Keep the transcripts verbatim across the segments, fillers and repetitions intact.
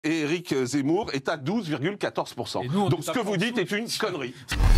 et Éric Zemmour est à douze virgule quatorze pour cent. Donc ce que vous dites est une connerie.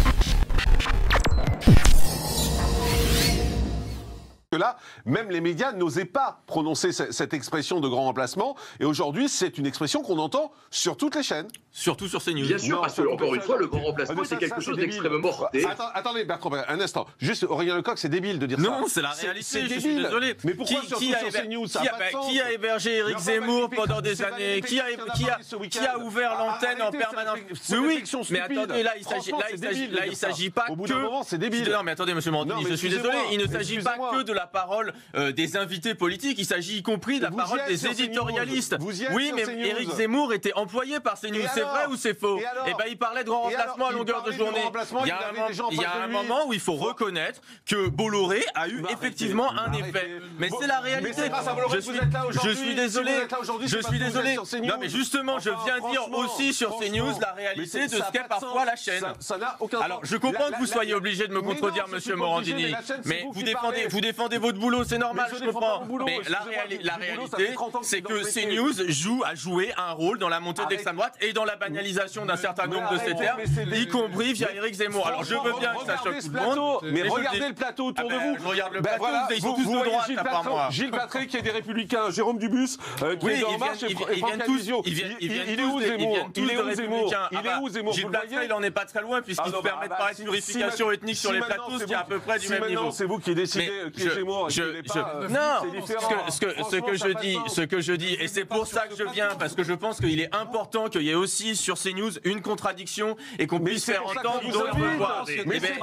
Là, même les médias n'osaient pas prononcer cette expression de grand remplacement. Et aujourd'hui, c'est une expression qu'on entend sur toutes les chaînes. Surtout sur CNews. Bien sûr, non, parce que, encore une fois, le grand remplacement, c'est quelque chose d'extrêmement porté. Attends, attendez, Bertrand, un instant. Juste, Aurélien Lecoq, c'est débile de dire ça. Non, c'est la réalité, je suis désolé. Mais pourquoi qui, surtout qui a sur CNews, ça qui, a pas de sens. qui a hébergé Éric Zemmour pendant des années? Qui a, qui a, qui a ouvert l'antenne en permanence? Oui, oui, mais attendez, là, il s'agit, là, il s'agit, là, il s'agit pas que... Au bout d'un moment, c'est débile. Non, mais attendez, monsieur Morandini, je suis désolé, il ne s'agit pas que de la parole des invités politiques, il s'agit y compris de la parole des éditorialistes. Oui, mais Éric Zemmour était employé par CNews, c'est vrai ou c'est faux? Eh ben, il parlait de grand remplacement à longueur de journée. Il y a un, il y a un moment où il faut reconnaître que Bolloré a eu effectivement un effet. Mais c'est la réalité. Je suis, je suis désolé. Je suis désolé. Non, mais justement, je viens dire aussi sur CNews la réalité de ce qu'est parfois la chaîne. Alors, je comprends que vous soyez obligé de me contredire, monsieur Morandini, mais vous défendez, vous défendez votre boulot, c'est normal, je comprends. Mais la, réali la réalité, c'est que CNews joue, a joué un rôle dans la montée de l'extrême droite et dans la banalisation d'un certain nombre de ces termes, y compris via Éric Zemmour. Alors je veux bien que ça choque tout le monde, mais regardez le plateau autour de vous. Je regarde le plateau, ils sont tous de droite, à part moi. Gilles Patrick qui est des Républicains, Jérôme Dubus qui est en marche, et Franck Alizio. Il est où Zemmour? Il est où Zemmour? Il est où Zemmour? Gilles Patrick, il en est pas très loin puisqu'il se permet de parler de purification ethnique sur les plateaux, ce qui est à peu près du même niveau. C'est vous qui décidez qui est Zemmour. Non, ce que ce que je dis, ce que je dis, et c'est pour ça que je viens, parce que je pense qu'il est important qu'il y ait aussi sur CNews une contradiction et qu'on puisse faire entendre d'autres voix. Et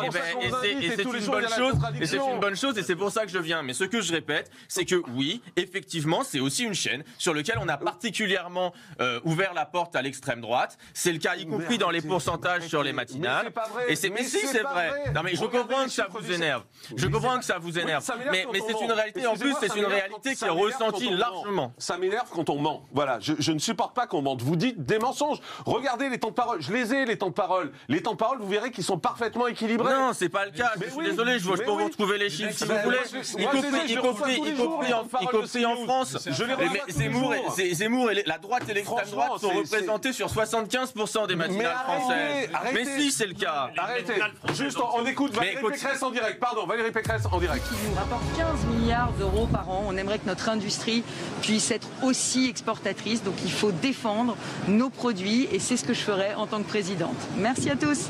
c'est une bonne chose, et c'est une bonne chose, et c'est pour ça que je viens. Mais ce que je répète, c'est que oui, effectivement, c'est aussi une chaîne sur laquelle on a particulièrement euh, ouvert la porte à l'extrême droite. C'est le cas, y compris dans les pourcentages sur les matinales. Et c'est, mais si, c'est vrai. Non, mais je comprends que ça vous énerve. Je comprends que ça vous énerve. Mais, mais c'est une réalité. En plus, c'est une réalité qui est ressentie largement. Ça m'énerve quand on ment. Voilà, je, je ne supporte pas qu'on mente. Vous dites des mensonges. Regardez les temps de parole. Je les ai, les temps de parole. Les temps de parole, vous verrez qu'ils sont parfaitement équilibrés. Non, c'est pas le cas. Je suis désolé, je peux vous retrouver les chiffres si vous voulez. Y compris, y compris, y compris en, y compris en France. Mais Zemmour, et, Zemmour et la droite et l'extrême droite sont représentés sur soixante-quinze pour cent des matinales françaises. Mais si, c'est le cas. Arrêtez. Juste, on écoute Valérie Pécresse en direct. Pardon, Valérie Pécresse en direct. Qui nous rapporte quinze milliards d'euros par an. On aimerait que notre industrie puisse être aussi exportatrice. Donc il faut défendre nos produits et c'est ce que je ferai en tant que présidente. Merci à tous.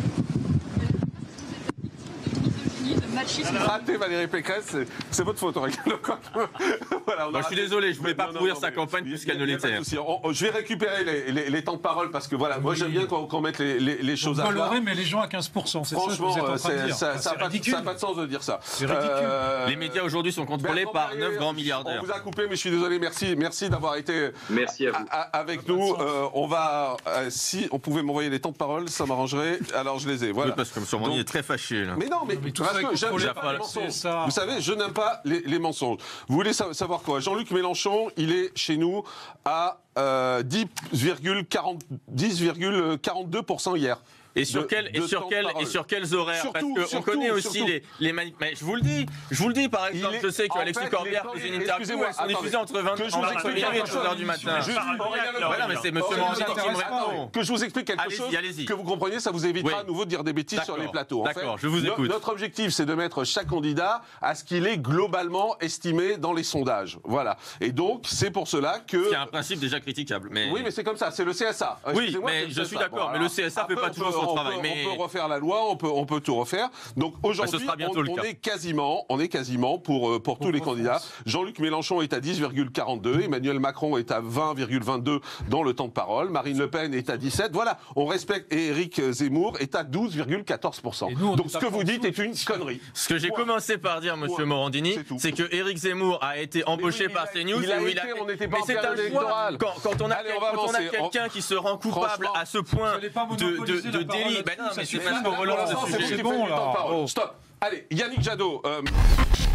Raté Valérie Pécresse, c'est votre faute, Aurélien Lecoq. Voilà, bah, je suis désolé, je ne voulais pas pourrir sa campagne puisqu'elle ne l'était. Je vais récupérer les, les, les temps de parole parce que voilà, moi j'aime bien qu'on qu mette les, les, les choses à plat. Mais les gens à quinze pour cent, c'est ça que vous êtes en train de dire. Ça n'a pas, pas de sens de dire ça. C'est ridicule. Euh, les médias aujourd'hui sont contrôlés par Bertrand neuf grands milliardaires. On vous a coupé, mais je suis désolé, merci, merci d'avoir été merci à vous. A, avec nous. Euh, on va, euh, si on pouvait m'envoyer les temps de parole, ça m'arrangerait. Alors je les ai. Voilà. Oui, parce que M. Morandini est très fâché. Là. Mais non, mais, mais tout parce que j'aime pas les mensonges. Vous savez, je n'aime pas les, les mensonges. Vous voulez savoir quoi? Jean-Luc Mélenchon, il est chez nous à euh, dix virgule quarante-deux pour cent hier. Et sur, de, quel, de et, sur quel, et sur quels horaires? Surtout, Parce qu'on connaît aussi surtout. les, les manip... Mais je vous le dis, je vous le dis par exemple, est, je sais qu'Alexis Corbière faisait une interview, elles sont diffusées entre vingt et deux heures du matin. Voilà, mais c'est M. Morandini qui me répond. Que je vous explique quelque chose, que vous compreniez, ça vous évitera à nouveau de dire des bêtises sur les plateaux. D'accord, je vous écoute. Notre objectif, c'est de mettre chaque candidat à ce qu'il est globalement estimé dans les sondages. Voilà. Et donc, c'est pour cela que... C'est un principe déjà critiquable. Oui, mais c'est comme ça, c'est le C S A. Oui, mais je suis d'accord, mais le C S A ne fait pas toujours son travail. On peut refaire la loi, on peut, on peut tout refaire. Donc aujourd'hui, bah, on, on est quasiment, on est quasiment pour, pour tous les candidats. Jean-Luc Mélenchon est à dix virgule quarante-deux, Emmanuel Macron est à vingt virgule vingt-deux dans le temps de parole, Marine Le Pen est à dix-sept. Voilà, on respecte. Et Éric Zemmour est à douze virgule quatorze pour cent. Donc ce que vous dites est une connerie. Ce que j'ai commencé par dire, Monsieur Morandini, c'est que Éric Zemmour a été embauché par CNews. Il a été, on n'était pas en période électorale. Quand on a quelqu'un qui se rend coupable à ce point de délit. Non, mais c'est parce qu'on relance ce sujet. C'est bon, là. Stop. Allez, Yannick Jadot. Euh...